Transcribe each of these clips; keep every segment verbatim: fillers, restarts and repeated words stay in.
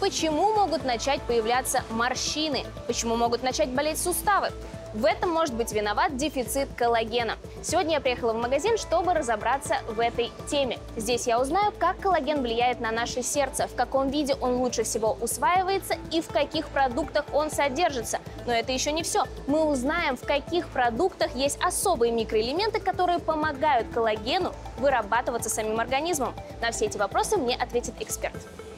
Почему могут начать появляться морщины? Почему могут начать болеть суставы? В этом может быть виноват дефицит коллагена. Сегодня я приехала в магазин, чтобы разобраться в этой теме. Здесь я узнаю, как коллаген влияет на наше сердце, в каком виде он лучше всего усваивается и в каких продуктах он содержится. Но это еще не все. Мы узнаем, в каких продуктах есть особые микроэлементы, которые помогают коллагену вырабатываться самим организмом. На все эти вопросы мне ответит эксперт.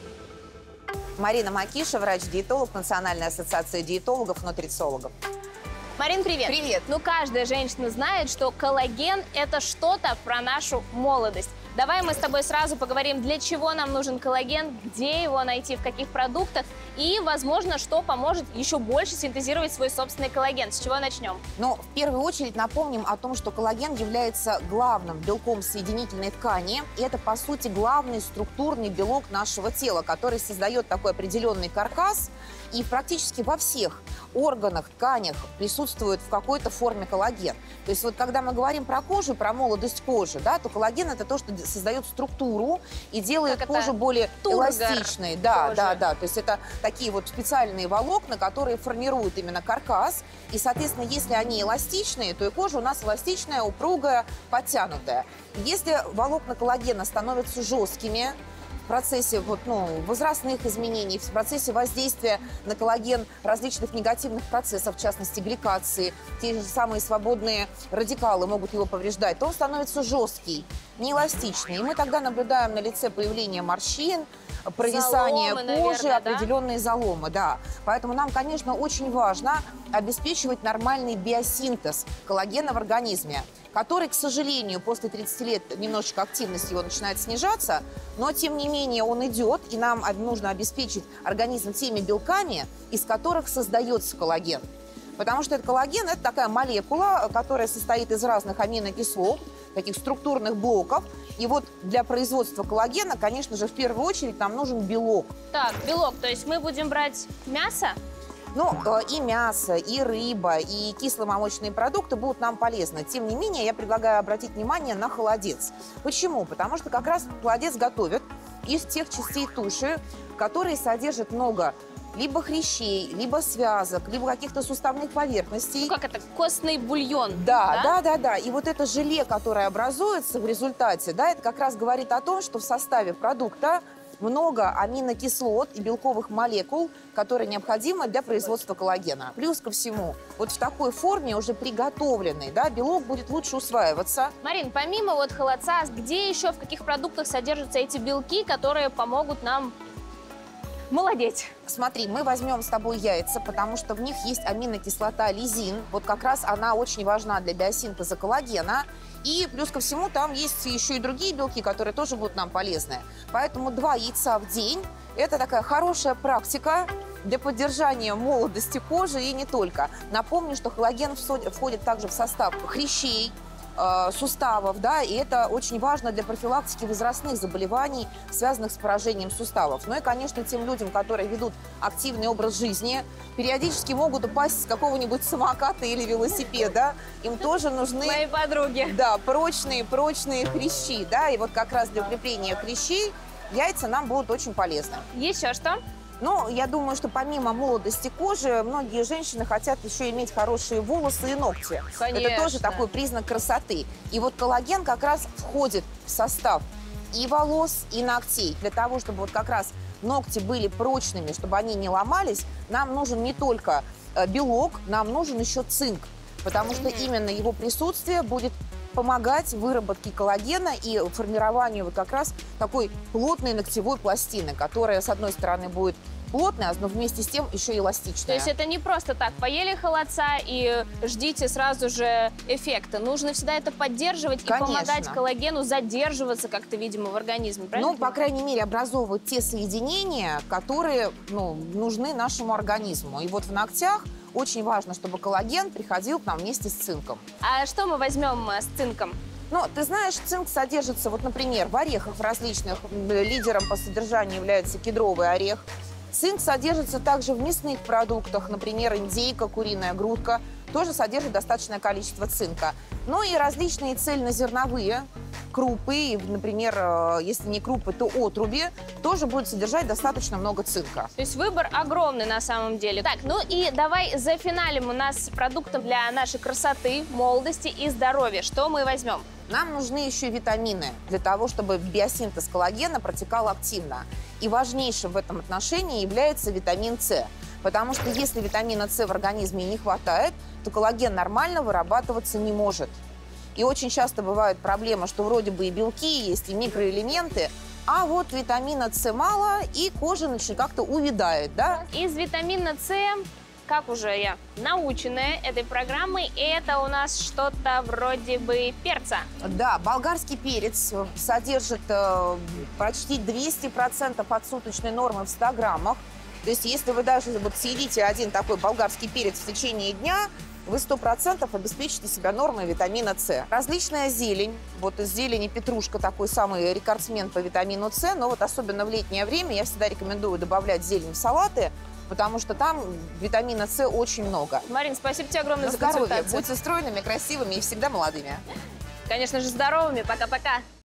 Марина Макиша, врач-диетолог Национальной ассоциации диетологов и нутрициологов. Марин, привет! Привет! Ну, каждая женщина знает, что коллаген – это что-то про нашу молодость. Давай мы с тобой сразу поговорим, для чего нам нужен коллаген, где его найти, в каких продуктах и, возможно, что поможет еще больше синтезировать свой собственный коллаген. С чего начнем? Ну, в первую очередь напомним о том, что коллаген является главным белком соединительной ткани. И это, по сути, главный структурный белок нашего тела, который создает такой определенный каркас. И практически во всех органах, тканях присутствует в какой-то форме коллаген. То есть вот когда мы говорим про кожу, про молодость кожи, да, то коллаген – это то, что создает структуру и делает как кожу более эластичной. Да, кожи. да, да. То есть это такие вот специальные волокна, которые формируют именно каркас. И, соответственно, если они эластичные, то и кожа у нас эластичная, упругая, подтянутая. Если волокна коллагена становятся жесткими, в процессе вот, ну, возрастных изменений, в процессе воздействия на коллаген различных негативных процессов, в частности гликации, те же самые свободные радикалы могут его повреждать, то он становится жесткий, неэластичный. И мы тогда наблюдаем на лице появление морщин, провисание заломы, кожи, наверное, определенные да? заломы. Да. Поэтому нам, конечно, очень важно обеспечивать нормальный биосинтез коллагена в организме, который, к сожалению, после тридцати лет немножечко активность его начинает снижаться, но, тем не менее, он идет, и нам нужно обеспечить организм теми белками, из которых создается коллаген. Потому что этот коллаген – это такая молекула, которая состоит из разных аминокислот, таких структурных блоков. И вот для производства коллагена, конечно же, в первую очередь нам нужен белок. Так, белок, то есть мы будем брать мясо? Ну, и мясо, и рыба, и кисломолочные продукты будут нам полезны. Тем не менее, я предлагаю обратить внимание на холодец. Почему? Потому что как раз холодец готовят из тех частей туши, которые содержат много либо хрящей, либо связок, либо каких-то суставных поверхностей. Ну, как это? Костный бульон. Да, да, да, да, да. И вот это желе, которое образуется в результате, да, это как раз говорит о том, что в составе продукта много аминокислот и белковых молекул, которые необходимы для производства коллагена. Плюс ко всему, вот в такой форме, уже приготовленный, да, белок будет лучше усваиваться. Марин, помимо вот холодца, где еще, в каких продуктах содержатся эти белки, которые помогут нам молодеть? Смотри, мы возьмем с тобой яйца, потому что в них есть аминокислота лизин. Вот как раз она очень важна для биосинтеза коллагена. И плюс ко всему там есть еще и другие белки, которые тоже будут нам полезны. Поэтому два яйца в день – это такая хорошая практика для поддержания молодости кожи и не только. Напомню, что коллаген входит также в состав хрящей, э, суставов, да, и это очень важно для профилактики возрастных заболеваний, связанных с поражением суставов. Ну и, конечно, тем людям, которые ведут активный образ жизни, периодически могут упасть с какого-нибудь самоката или велосипеда, им тоже нужны… Мои подруги. Да, прочные, прочные хрящи, да, и вот как раз для укрепления хрящей яйца нам будут очень полезны. Еще что? Ну, я думаю, что помимо молодости кожи, многие женщины хотят еще иметь хорошие волосы и ногти. Конечно. Это тоже такой признак красоты. И вот коллаген как раз входит в состав и волос, и ногтей. Для того, чтобы вот как раз ногти были прочными, чтобы они не ломались, нам нужен не только белок, нам нужен еще цинк. Потому что именно его присутствие будет помогать выработке коллагена и формированию вот как раз такой плотной ногтевой пластины, которая, с одной стороны, будет плотная, но вместе с тем еще эластичная. То есть это не просто так, поели холодца и ждите сразу же эффекта. Нужно всегда это поддерживать и Конечно. помогать коллагену задерживаться как-то, видимо, в организме, правильно? Ну, по крайней мере, образовывать те соединения, которые, ну, нужны нашему организму. И вот в ногтях очень важно, чтобы коллаген приходил к нам вместе с цинком. А что мы возьмем с цинком? Ну, ты знаешь, цинк содержится, вот, например, в орехах различных. Лидером по содержанию является кедровый орех. Цинк содержится также в мясных продуктах, например, индейка, куриная грудка. Тоже содержит достаточное количество цинка. Ну и различные цельнозерновые крупы, и, например, э, если не крупы, то отруби, тоже будет содержать достаточно много цинка. То есть выбор огромный на самом деле. Так, ну и давай зафиналим у нас с продуктом для нашей красоты, молодости и здоровья. Что мы возьмем? Нам нужны еще витамины для того, чтобы биосинтез коллагена протекал активно. И важнейшим в этом отношении является витамин С. Потому что если витамина С в организме не хватает, то коллаген нормально вырабатываться не может. И очень часто бывает проблема, что вроде бы и белки есть, и микроэлементы, а вот витамина С мало, и кожа начинает как-то увядает, да? Из витамина С, как уже я наученная этой программой, это у нас что-то вроде бы перца. Да, болгарский перец содержит э, почти двести процентов от суточной нормы в ста граммах. То есть если вы даже вот съедите один такой болгарский перец в течение дня, вы сто процентов обеспечите себя нормой витамина С. Различная зелень. Вот из зелени петрушка такой самый рекордсмен по витамину С. Но вот особенно в летнее время я всегда рекомендую добавлять зелень в салаты, потому что там витамина С очень много. Марин, спасибо тебе огромное На за здоровье. консультацию. Будьте стройными, красивыми и всегда молодыми. Конечно же, здоровыми. Пока-пока.